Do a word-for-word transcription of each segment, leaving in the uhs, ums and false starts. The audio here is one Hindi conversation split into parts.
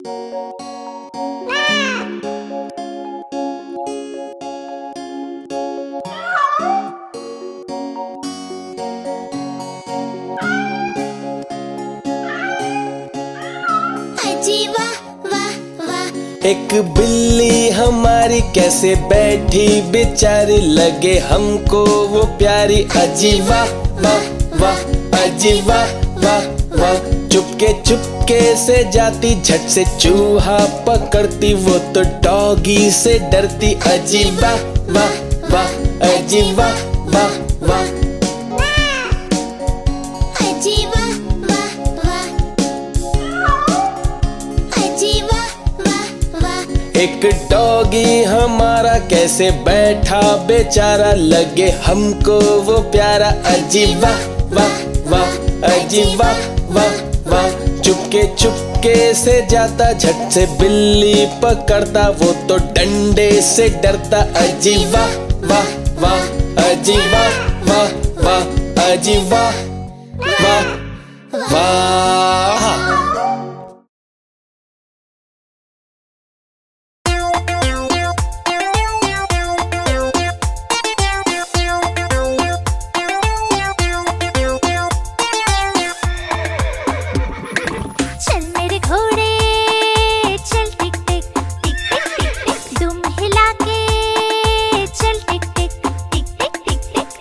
एक बिल्ली हमारी कैसे बैठी बेचारी, लगे हमको वो प्यारी। अजी वाह वाह वाह, अजी वाह वाह वाह। चुपके चुपके से जाती, झट से चूहा पकड़ती, वो तो डॉगी से डरती। अजी वाह वाह वाह, अजी वाह वाह वाह। एक डॉगी हमारा कैसे बैठा बेचारा, लगे हमको वो प्यारा। अजी वाह वाह वाह, अजी वाह वाह वाह। चुपके चुपके से जाता, झट से बिल्ली पकड़ता, वो तो डंडे से डरता। अजी वाह वाह वाह, अजी वाह वाह वाह, अजी वाह वाह वाह।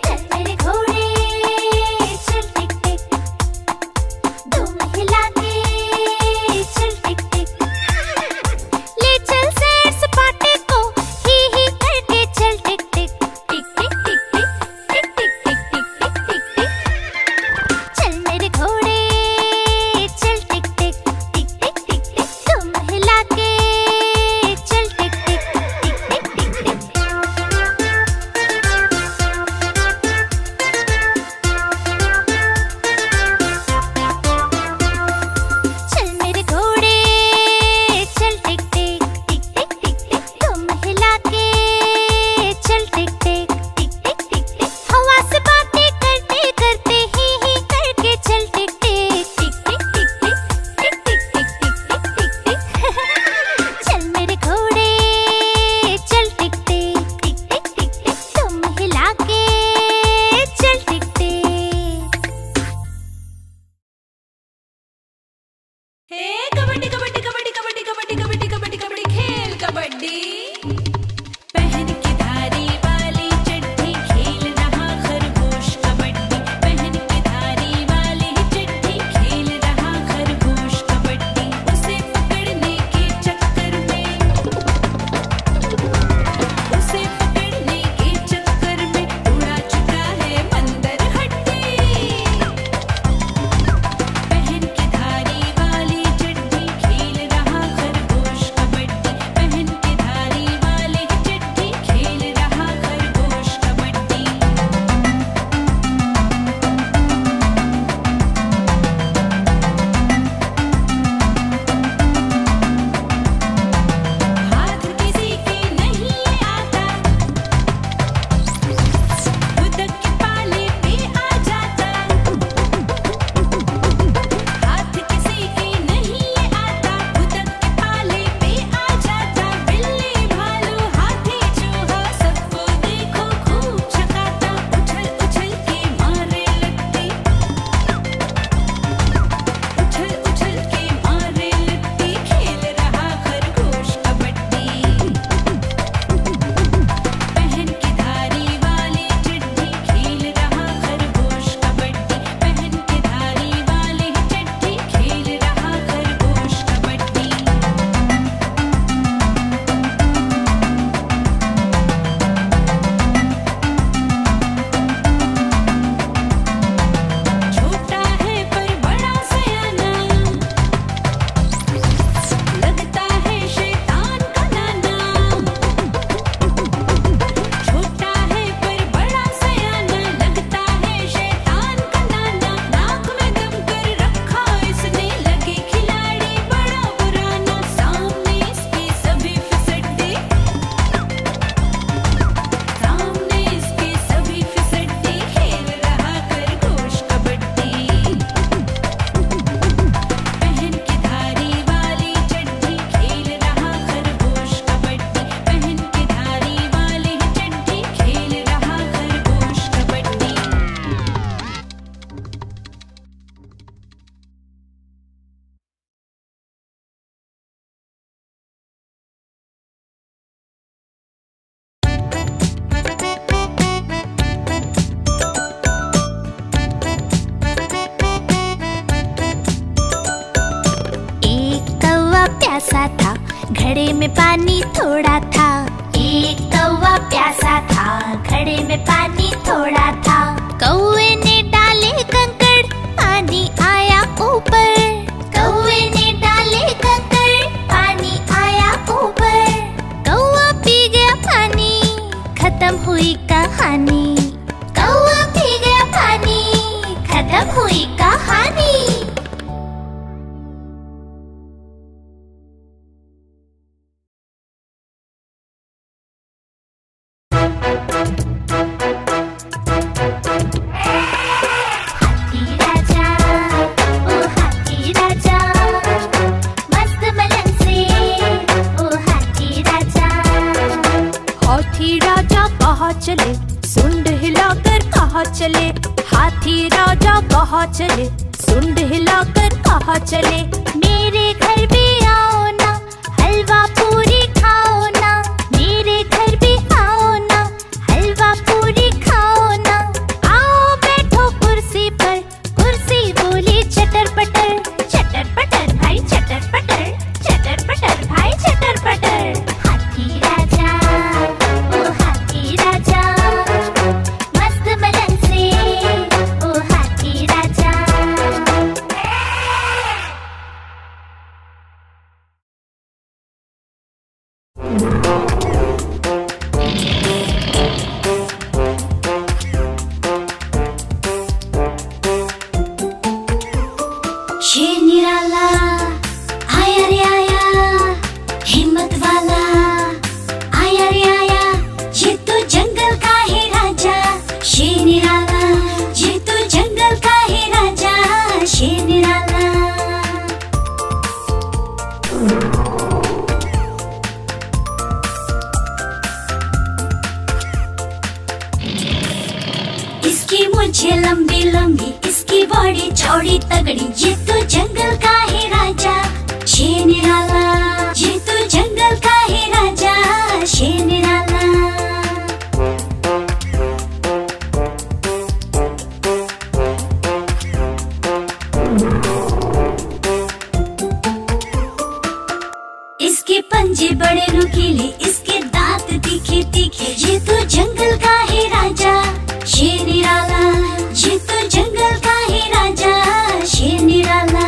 दुम हिला के प्यासा था, घड़े में पानी थोड़ा था। एक कौवा प्यासा था, घड़े में पानी थोड़ा था। कौवे ने डाले कंकड़, पानी आया ऊपर। कौवे ने डाले कंकड़, पानी आया ऊपर। कौवा पी गया पानी, खत्म हुई कहानी। कौवा पी गया पानी, खत्म हुई कहानी। चले सुंड हिलाकर कहाँ चले, हाथी राजा कहाँ चले, सुंड हिलाकर कहाँ चले। मेरे घर भी आओ ना, हलवा पूरी खाओ ना। मेरे घर भी आओ ना, हलवा पूरी खाओ ना। आओ बैठो कुर्सी पर, कुर्सी बोली चटर पटर। चटर पटर भाई चटर पटर, चटर पटर भाई चटर पटर। हाथी राजा ओ हाथी राजा, मस्त मलन से ओ हाथी राजा। शेर निराला आया रे आया, हिम्मत वाला आया रे आया। ये तो जंगल का है राजा, शेर निराला। ये तो जंगल का है राजा, शेर निराला। इसकी मूंछें लंबी लंबी, इसकी बॉडी चौड़ी तगड़ी। ये तो जंगल का है राजा, शेर निराला। ये तो जंगल का है राजा, शेर निराला। इसके पंजे बड़े नुकीले, इसके दांत तीखे तीखे। ये तो जंगल का है राजा, शेर निराला। ये तो जंगल का है राजा, शेर निराला।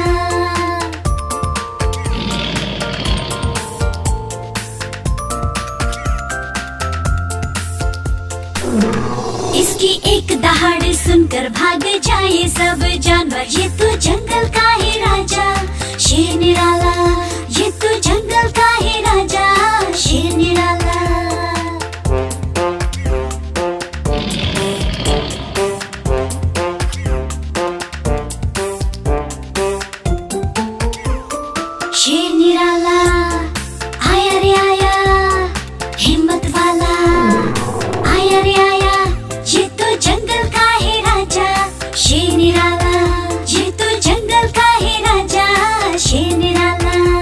इसकी एक दहाड़ सुनकर भाग जाए सब जानवर। ये तो जंगल का है राजा, शेर निराला। ये तो जंगल का है राजा, शेर निराला। शेर निराला आया रे आया, हिम्मत वाला आया रे आया। ये तो जंगल का है राजा, शेर निराला। ये तो जंगल का है राजा, शेर निराला।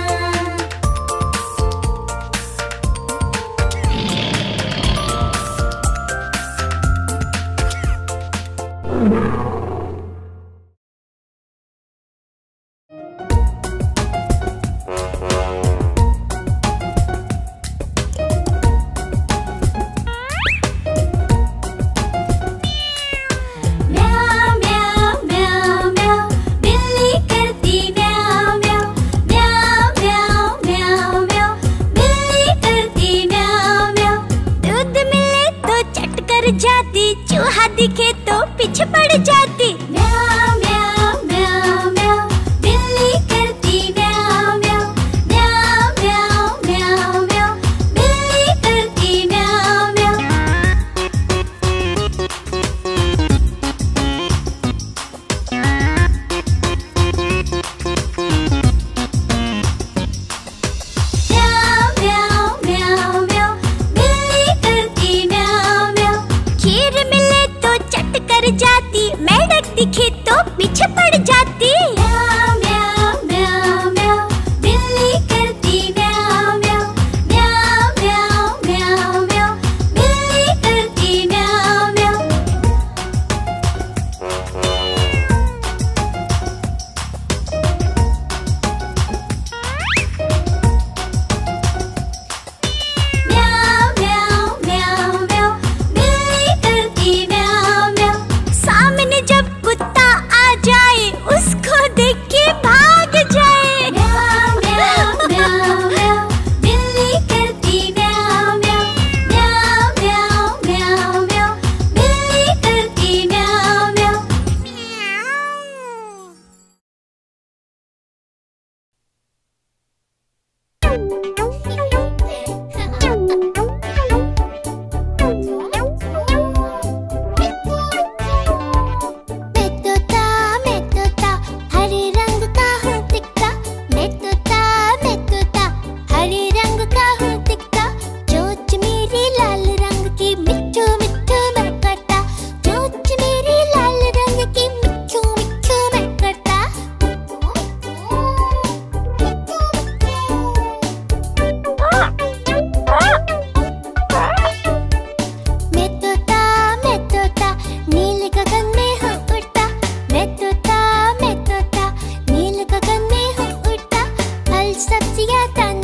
जाती, चूहा दिखे तो पीछे पड़ जाती। म्याऊ म्याऊ म्याऊ म्याऊ, बिल्ली करती म्याऊ म्याऊ। म्याऊ म्याऊ म्याऊ म्याऊ, बिल्ली करती म्याऊ म्याऊ। म्याऊ म्याऊ म्याऊ म्याऊ, बिल्ली करती म्याऊ म्याऊ। खीर मिले तो चट कर जाती, सब्जियां